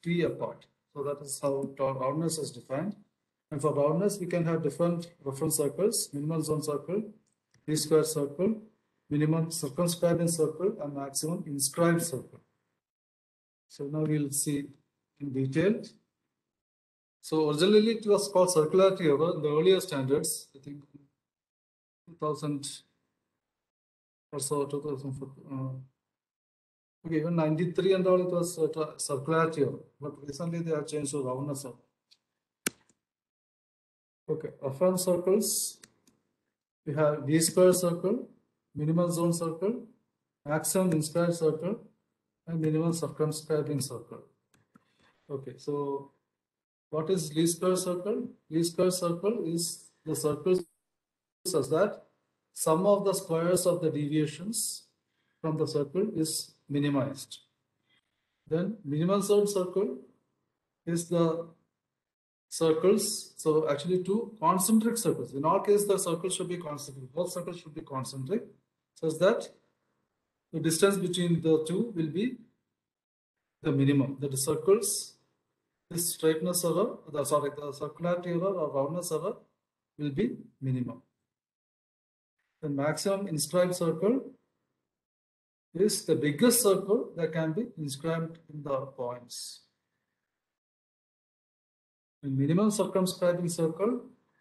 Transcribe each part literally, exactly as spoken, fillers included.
t apart. So that is how roundness is defined. And for roundness, we can have different reference circles: minimal zone circle, least square circle, minimum circumscribing circle, and maximum inscribed circle. So now we'll see in detail. So originally it was called circularity error in the earlier standards, I think two thousand or so, two thousand four. Uh, okay, even ninety-three and all, it was uh, circularity error, but recently they have changed to roundness error. Okay, reference circles. We have least square circle, minimal zone circle, maximum inscribed circle, and minimum circumscribing circle. Okay, so what is least square circle? Least square circle is the circle such that sum of the squares of the deviations from the circle is minimized. Then minimal zone circle is the circles. So actually two concentric circles. In our case, the circles should be concentric. Both circles should be concentric, such that the distance between the two will be the minimum. That is circles, this straightness error, the, sorry, the circularity error or roundness error will be minimum. The maximum inscribed circle is the biggest circle that can be inscribed in the points. The minimum circumscribing circle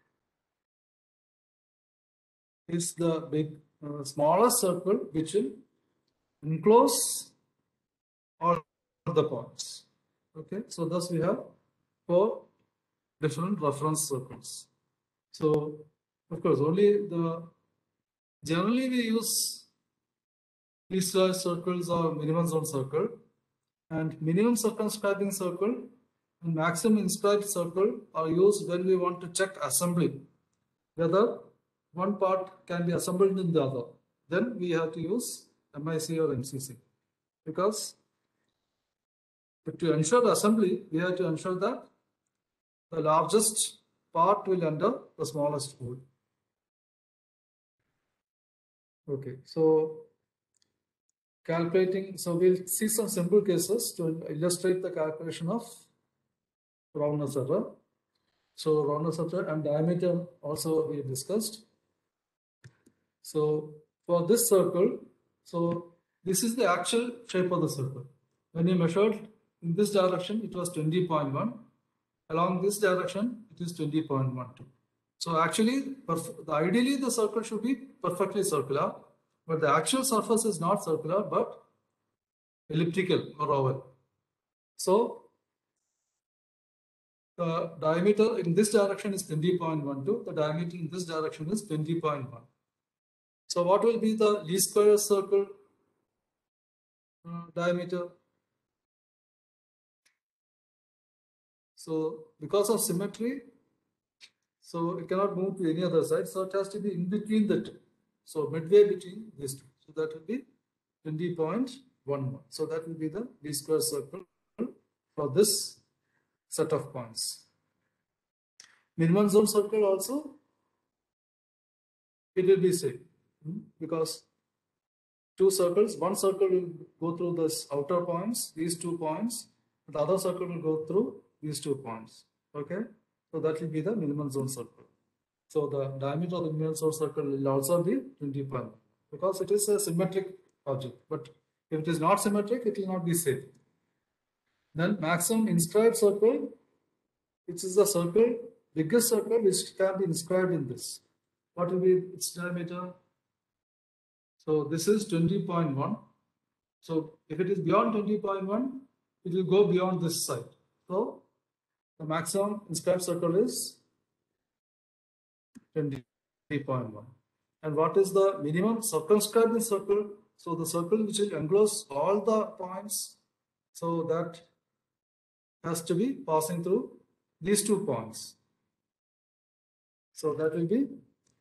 is the big uh, smallest circle which will enclose all the points. Okay, so thus we have four different reference circles. So of course only the generally we use least square circles or minimum zone circle, and minimum circumscribing circle and maximum inscribed circle are used when we want to check assembly, whether one part can be assembled in the other. Then we have to use M I C or M C C, because to ensure assembly, we have to ensure that the largest part will enter the smallest hole. Okay, so calculating, so we'll see some simple cases to illustrate the calculation of roundness error. So roundness error and diameter also we discussed. So for this circle, so this is the actual shape of the circle. When you measured in this direction, it was twenty point one. Along this direction, it is twenty point one two. So actually, ideally the circle should be perfectly circular, but the actual surface is not circular, but elliptical or oval. So the diameter in this direction is twenty point one two. The diameter in this direction is twenty point one. So what will be the least square circle uh, diameter? So because of symmetry, so it cannot move to any other side. So it has to be in between the two. So midway between these two. So that will be twenty point one one. So that will be the least square circle for this set of points. Minimum zone circle also, it will be same, because two circles, one circle will go through this outer points, these two points, the other circle will go through these two points. Okay, so that will be the minimum zone circle. So the diameter of the minimum zone circle will also be twenty point one, because it is a symmetric object. But if it is not symmetric, it will not be same. Then maximum inscribed circle, which is the circle, biggest circle which can be inscribed in this. What will be its diameter? So this is twenty point one. So if it is beyond twenty point one, it will go beyond this side. So the maximum inscribed circle is twenty point one. And what is the minimum circumscribing circle? So the circle which will enclose all the points, so that has to be passing through these two points. So that will be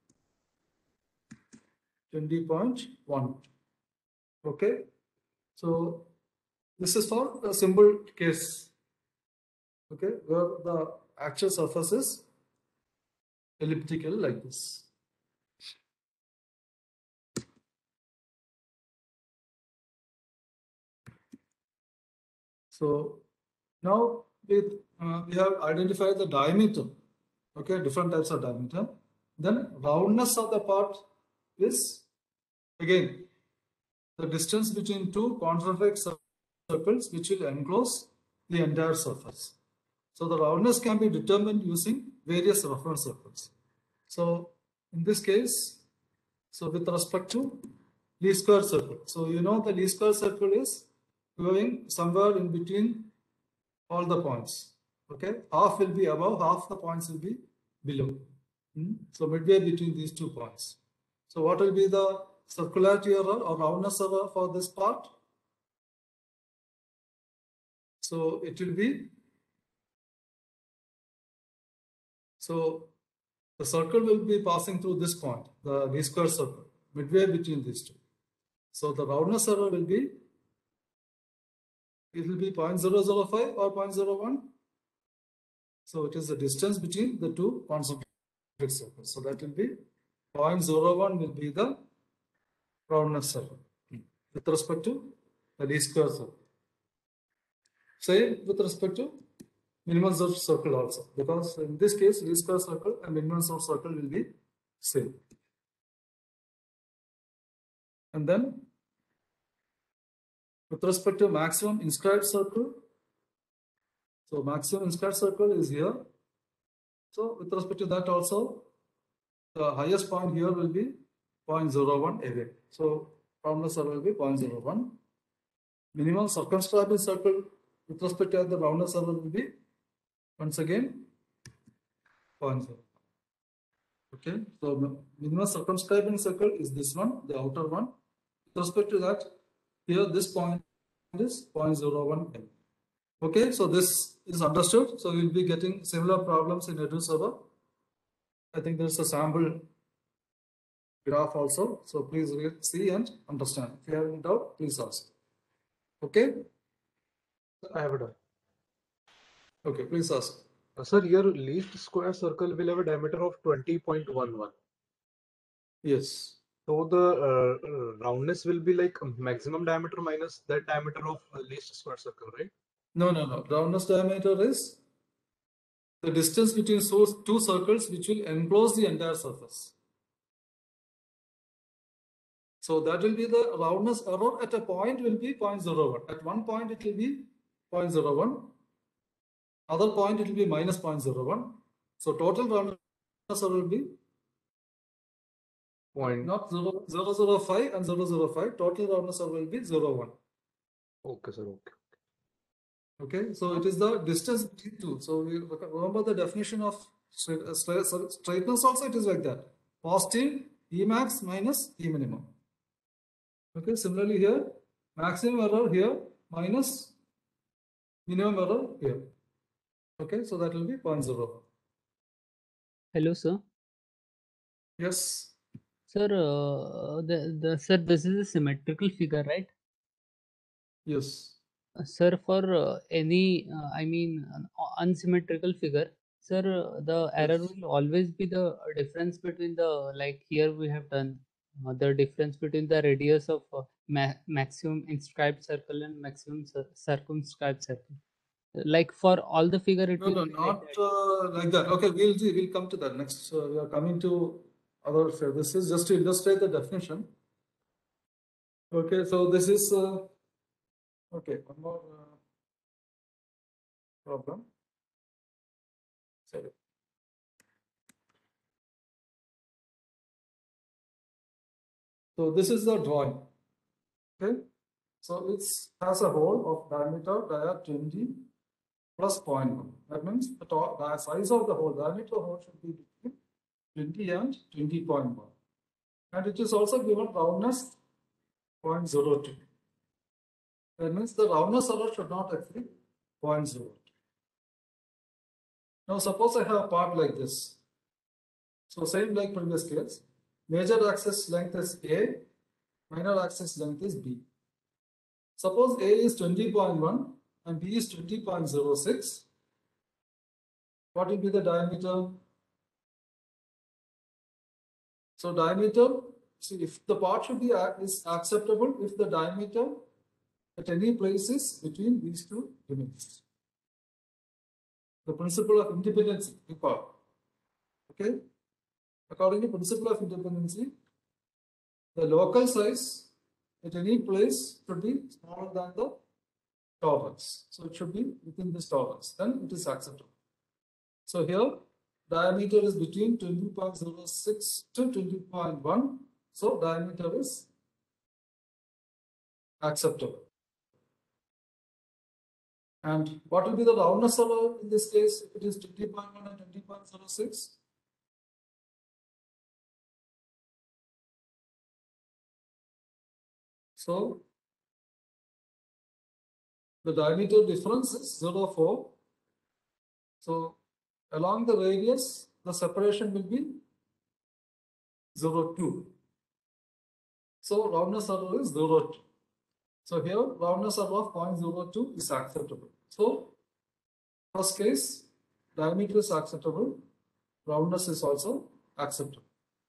twenty point one. Okay. So this is for a simple case. Okay, where the actual surface is elliptical like this. So Now with, uh, we have identified the diameter, okay, different types of diameter. Then roundness of the part is again the distance between two concentric circles which will enclose the entire surface. So the roundness can be determined using various reference circles. So in this case, so with respect to least square circle. So you know the least square circle is going somewhere in between all the points. Okay, half will be above, half the points will be below. Hmm? So midway between these two points. So what will be the circularity error or roundness error for this part? So it will be, so the circle will be passing through this point, the least square circle, midway between these two. So the roundness error will be, it will be zero point zero zero five or zero point zero one. So it is the distance between the two concentric circles. So that will be zero point zero one will be the roundness error with respect to the least square circle. Same with respect to minimum source circle also, because in this case least square circle and minimum source circle will be same. And then with respect to maximum inscribed circle, so maximum inscribed circle is here. So with respect to that also, the highest point here will be zero point zero one away. So roundness error will be zero point zero one. Minimum circumscribing circle with respect to the roundness error will be once again zero point zero. Okay, so minimum circumscribing circle is this one, the outer one. With respect to that, here this point is zero point zero one. Okay, so this is understood. So we'll be getting similar problems in EduServer. I think there's a sample graph also. So please see and understand. If you have any doubt, please ask. Okay? I have a doubt. Okay, please ask. Uh, sir, your least square circle will have a diameter of twenty point one one. Yes. So the uh, roundness will be like maximum diameter minus that diameter of uh, least square circle, right? No, no, no. Roundness diameter is the distance between two circles which will enclose the entire surface. So that will be the roundness error at a point will be zero point zero one. At one point it will be zero point zero one. Other point it will be minus zero point zero one. So total roundness error will be Point. not zero, zero, zero, five and zero, zero, five. Total roundness error will be zero, one. Okay, sir. Okay. Okay, so it is the distance between two. So we remember the definition of straightness also, it is like that. Positive E max minus E minimum. Okay, similarly here, maximum error here minus minimum error here. Okay, so that will be zero point zero. Hello, sir. Yes. Sir, uh, the, the sir, this is a symmetrical figure, right? Yes. Uh, sir, for uh, any, uh, I mean, an unsymmetrical figure, sir, uh, the error Yes. will always be the difference between the, like here we have done, uh, the difference between the radius of uh, ma maximum inscribed circle and maximum cir circumscribed circle. Like for all the figure, it No, will no, be not like that. uh, like that. Okay, we'll see. We'll come to that next. Uh, we are coming to other. This is just to illustrate the definition. Okay, so this is uh, okay. One more uh, problem. Sorry. So this is the drawing. Okay, so it has a hole of diameter dia twenty plus zero point one. That means the, the size of the hole, diameter of the hole should be between twenty and twenty point one. And it is also given roundness zero point zero two. That means the roundness error should not exceed zero point zero two. Now suppose I have a part like this. So same like previous case. Major axis length is A, minor axis length is B. Suppose A is twenty point one and B is twenty point zero six. What will be the diameter? So diameter, see if the part should be is acceptable if the diameter at any place is between these two limits. the principle of independency, recall. Okay? According to principle of independency, the local size at any place should be smaller than the tolerance. So it should be within this tolerance, then it is acceptable. So here, diameter is between twenty point zero six to twenty point one. So diameter is acceptable. And what will be the roundness error in this case if it is twenty point one and twenty point zero six? So the diameter difference is zero point four. So along the radius, the separation will be zero point two. So roundness error is zero point two. So here roundness error of zero point zero two is acceptable. So first case, diameter is acceptable, roundness is also acceptable.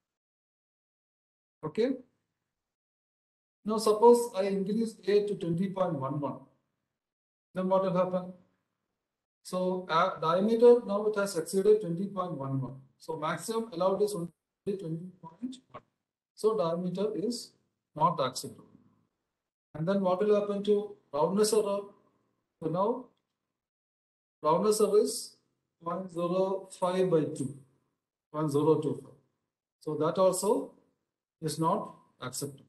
Okay. Now suppose I increase A to twenty point one one. Then what will happen? So uh, diameter now it has exceeded twenty point one one. So maximum allowed is only twenty point one. So diameter is not acceptable. And then what will happen to roundness error? So now roundness error is zero point zero five by two, zero point zero two five. So that also is not acceptable.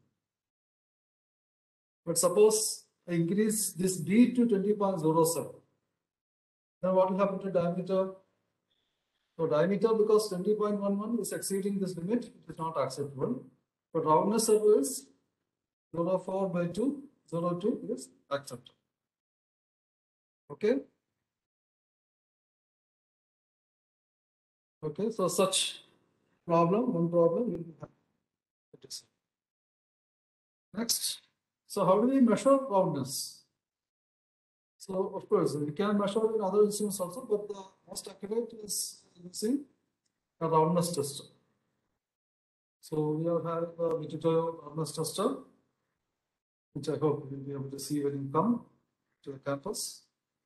But suppose I increase this B to twenty point zero seven. Then what will happen to diameter? So diameter, because twenty point one one is exceeding this limit, it is not acceptable. But roundness error is zero point four by two, zero point two is acceptable. Okay. Okay, so such problem, one problem will be had. Next, so how do we measure roundness? So of course we can measure in other instruments also, but the most accurate is using a roundness tester. So we have had a Mitutoyo roundness tester, which I hope you'll be able to see when you come to the campus.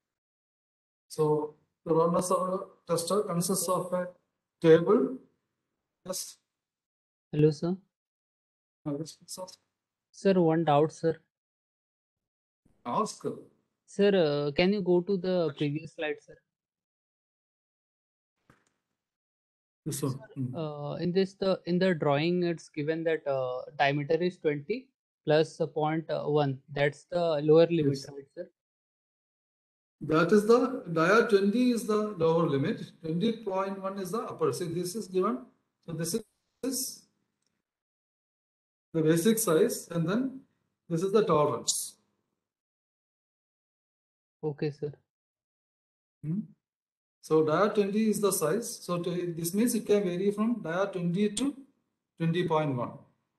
So the roundness tester consists of a table. Yes. Hello, sir. Uh, yes, sir. Sir, one doubt, sir. Ask. Sir, uh, can you go to the previous slide, sir? This one. Mm. Uh, in this, the in the drawing, it's given that uh, diameter is twenty plus zero point one. That's the lower limit, Yes. right, sir? That is the dia twenty is the lower limit. twenty point one is the upper. See, this is given. So this is the basic size, and then this is the tolerance. Okay, sir. Hmm. So dia twenty is the size. So to, this means it can vary from dia twenty to twenty point one.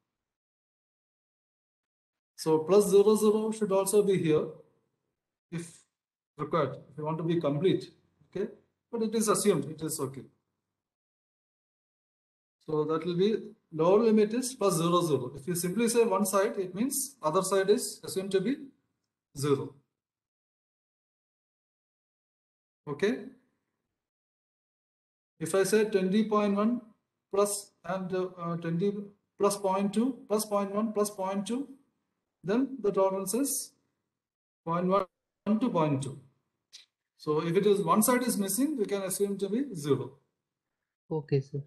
So plus zero zero should also be here if required, if you want to be complete. Okay, but it is assumed it is okay. So that will be lower limit is plus zero zero. If you simply say one side, it means other side is assumed to be zero. Okay. If I say twenty point one plus and uh, twenty plus zero point two plus zero point one plus zero point two, then the tolerance is zero point one to zero point two. So if it is one side is missing, we can assume to be zero. Okay, sir.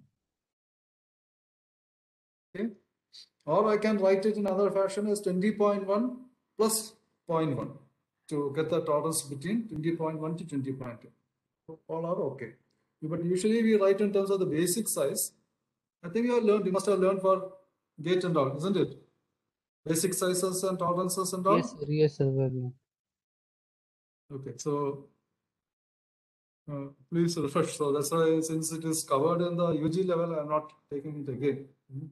Okay. Or I can write it in other fashion as twenty point one plus zero point one to get the tolerance between twenty point one to twenty point two. So all are okay. But usually we write in terms of the basic size. I think you have learned, you must have learned for gate and all, isn't it? Basic sizes and tolerances and all. Yes, sir. Yes, sir. Well known. Okay, so uh, please refresh. So that's why, since it is covered in the U G level, I'm not taking it again. Mm-hmm.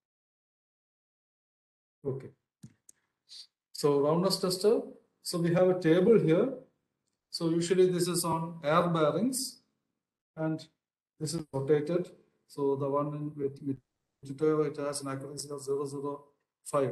Okay. So roundness tester. So we have a table here. So usually this is on air bearings, and this is rotated. So the one in with, with it has an accuracy of zero point zero five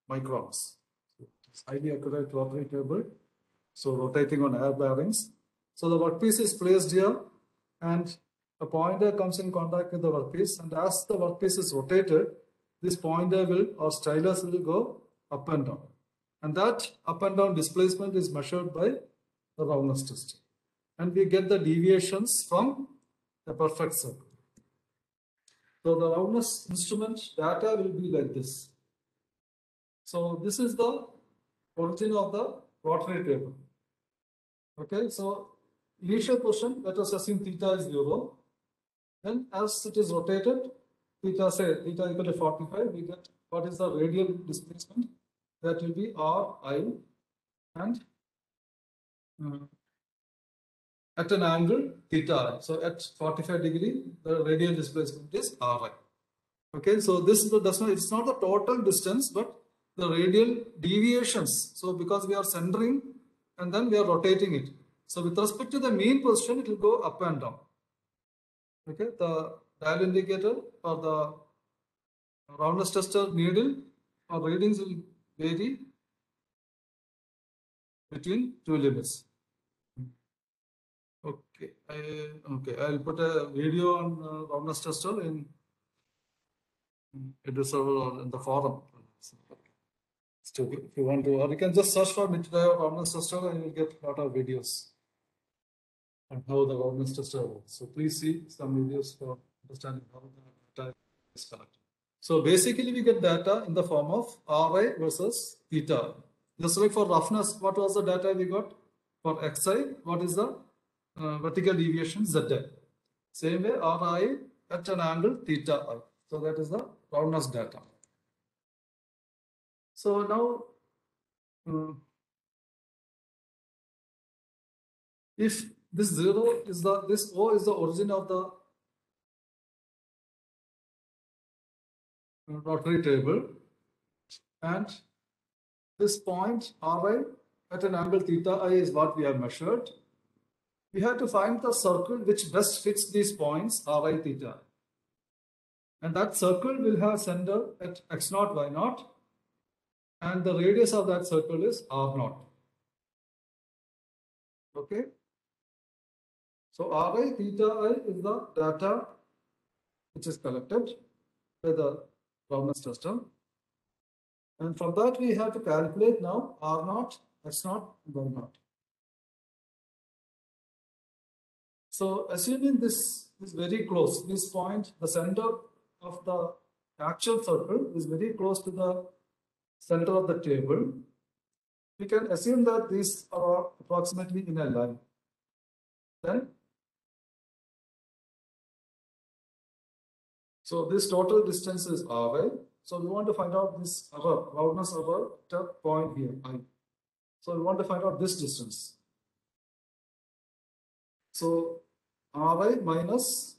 microns. So it's highly accurate rotary table. So rotating on air bearings. So the workpiece is placed here and a pointer comes in contact with the workpiece, and as the workpiece is rotated, this pointer will or stylus will go up and down. And that up and down displacement is measured by the roundness tester. And we get the deviations from the perfect circle. So the roundness instrument data will be like this. So this is the origin of the rotary table. Okay, so initial position, let us assume theta is zero. Then as it is rotated, theta say theta equal to forty-five, we get what is the radial displacement. That will be R I, and uh, at an angle theta I. So at forty-five degree, the radial displacement is R I. Okay, so this does not, it's not the total distance, but the radial deviations. So because we are centering and then we are rotating it. So with respect to the mean position, it will go up and down. Okay, the dial indicator or the roundness tester needle or readings will vary between two limits. Okay, I, okay, I'll put a video on uh, roundness tester in in the server or in the forum. So if you want to, or you can just search for mid-layer roundness tester and you'll get a lot of videos on how the roundness tester works. So please see some videos for understanding how the data is collected. So basically we get data in the form of R I versus theta. Just like for roughness, what was the data we got? For Xi, what is the uh, vertical deviation Zi? Same way R I at an angle theta I. So that is the roundness data. So now, uh, if this zero is the, this O is the origin of the rotary table, and this point R I at an angle theta I is what we have measured, we have to find the circle which best fits these points R I theta. And that circle will have center at x naught, y naught, and the radius of that circle is R naught. Okay. So R I theta I is the data which is collected by the roundness tester. And from that we have to calculate now R naught, x naught, y naught. So assuming this is very close, this point, the center of the actual circle is very close to the center of the table, we can assume that these are approximately in a line. Then, so this total distance is R I. So we want to find out this error, roundness error at a point here, I. So we want to find out this distance. So R I minus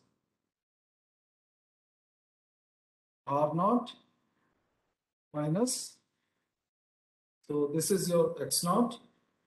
R naught minus, so this is your x naught.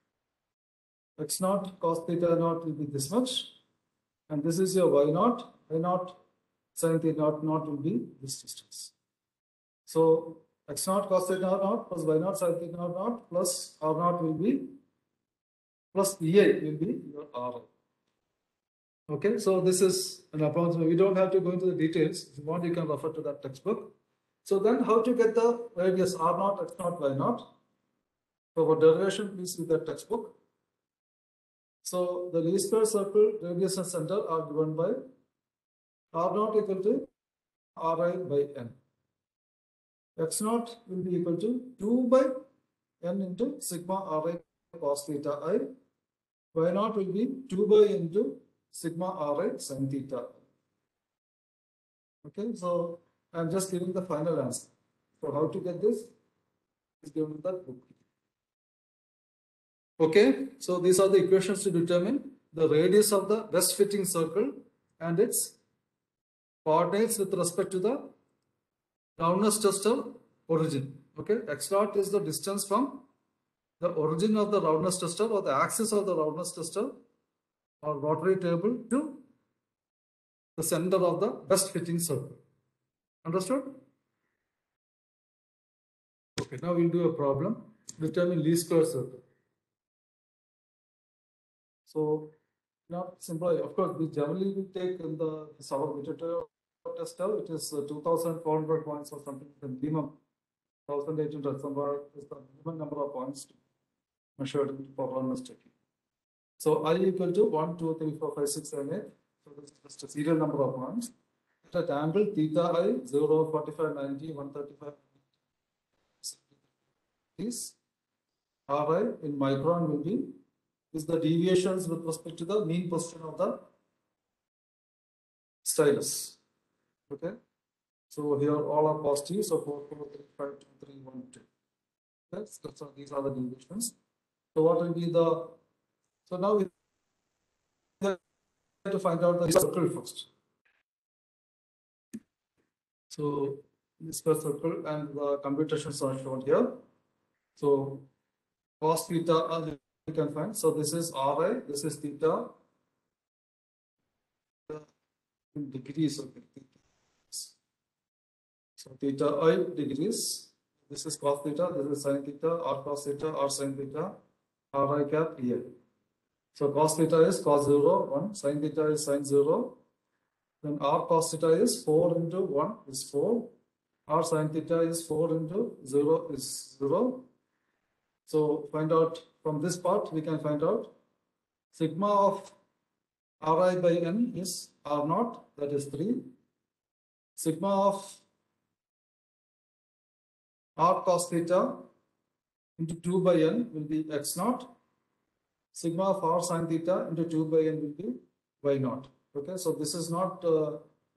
X naught cos theta naught will be this much. And this is your y naught. Y naught sin theta naught, naught will be this distance. So x naught cos theta naught plus y naught sin theta naught, naught plus R naught will be, plus E I will be your R I. Okay, so this is an approximate. We don't have to go into the details. If you want, you can refer to that textbook. So then how to get the radius R naught, x naught, y naught? For derivation, please see the textbook. So the least square circle radius and center are given by R naught equal to R I by N. X naught will be equal to two by N into sigma R I cos theta I. Y naught will be two by N into sigma R I sin theta. Okay, so I'm just giving the final answer. So how to get this is given in that book. Okay, so these are the equations to determine the radius of the best fitting circle and its coordinates with respect to the roundness tester origin. Okay, x naught is the distance from the origin of the roundness tester or the axis of the roundness tester or rotary table to the center of the best fitting circle. Understood? Okay, now we'll do a problem. Determine least square circle. So Not simple. Of course, we generally we take in the this our literature tester, it is uh, two thousand four hundred points or something, the minimum one thousand eight hundred somewhere is the minimum number of points measured for roundness checking. So I equal to one, two, three, four, five, six, seven, eight. So this is just a serial number of points. At angle theta I zero, forty-five, ninety, one thirty-five. Is R I in micron will be is the deviations with respect to the mean position of the stylus. Okay. So here all are positive. So four, four, three, five, two, three, one, two. Okay. So these are the deviations. So what will be the so now we have to find out the circle first. So this first circle and the computations are shown here. So cos theta uh, you can find. So this is R I, this is theta in degrees of theta. So theta I degrees. This is cos theta, this is sin theta, r cos theta, r sin theta, r I cap here. So cos theta is cos zero, one, sin theta is sin zero. Then r cos theta is four into one is four. R sin theta is four into zero is zero. So find out from this part, we can find out sigma of Ri by n is R naught, that is three. Sigma of R cos theta into two by n will be x naught. Sigma of R sin theta into two by n will be y naught. Okay, so this is not uh,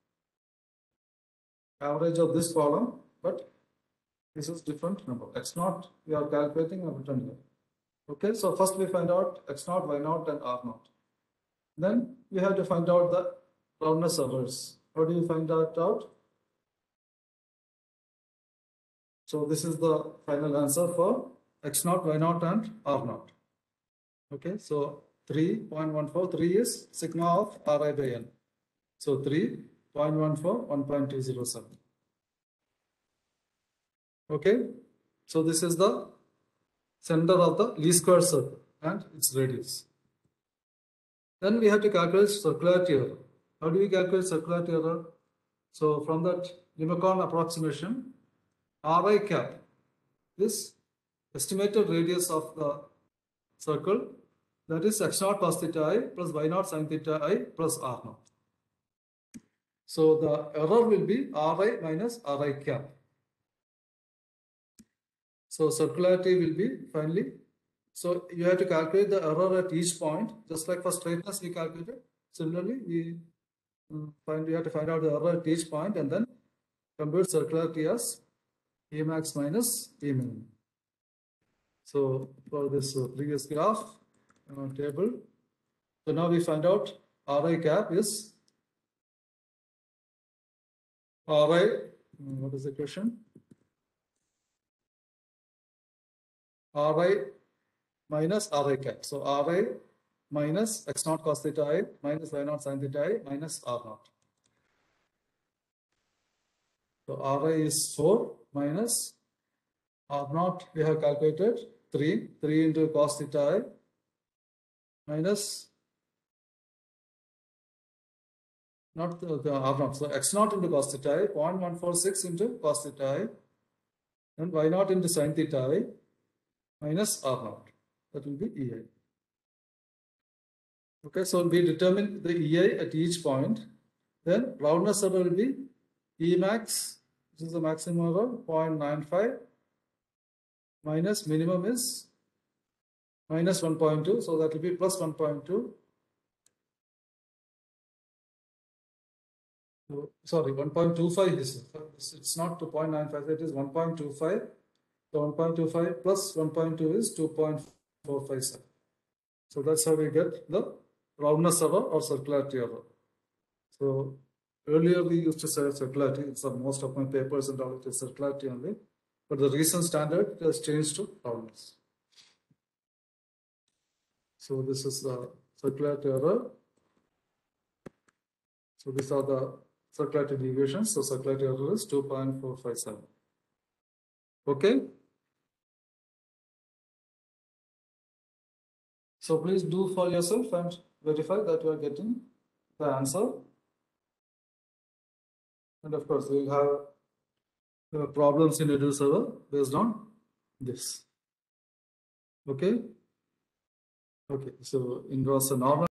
average of this column, but this is different number. X naught we are calculating and written here. Okay, so first we find out x naught, y naught, and r naught. Then we have to find out the roundness errors. How do you find that out? So this is the final answer for x naught, y naught, and r naught. Okay, so three point one four, three is sigma of Ri by n. So three point one four, one point two zero seven. Okay, so this is the center of the least square circle and its radius. Then we have to calculate circularity error. How do we calculate circularity error? So from that Limacon approximation, Ri cap is estimated radius of the circle, that is x naught cos theta I plus y naught sin theta I plus r naught. So the error will be Ri minus Ri cap. So circularity will be finally, so you have to calculate the error at each point, just like for straightness we calculated. Similarly, we find we have to find out the error at each point and then compute circularity as E max minus E min. So for this uh, previous graph uh, table, so now we find out Ri cap is Ri. What is the question? Ri minus Ri cap. So Ri minus x naught cos theta I minus y naught sin theta I minus r naught. So Ri is four minus r naught we have calculated three. three into cos theta I minus not the, the r naught. So x naught into cos theta I, zero point one four six into cos theta I, and y naught into sin theta I minus r naught. That will be E I. Okay, so we determine the E I at each point. Then roundness error will be E max, which is the maximum error, zero point nine five, minus minimum is minus one point two, so that will be plus one point two. So, sorry, one point two five is, it's not two point nine five, it is one point two five. So one point two five plus one point two is two point four five seven. So that's how we get the roundness error or circularity error. So earlier we used to say circularity, it's the most of my papers and all it is circularity only, but the recent standard has changed to roundness. So this is the circularity error. So these are the circularity deviations. So circularity error is two point four five seven. Okay. So please do for yourself and verify that you are getting the answer. And of course, we will have uh, problems in Edu server based on this. Okay. Okay. So it was a normal.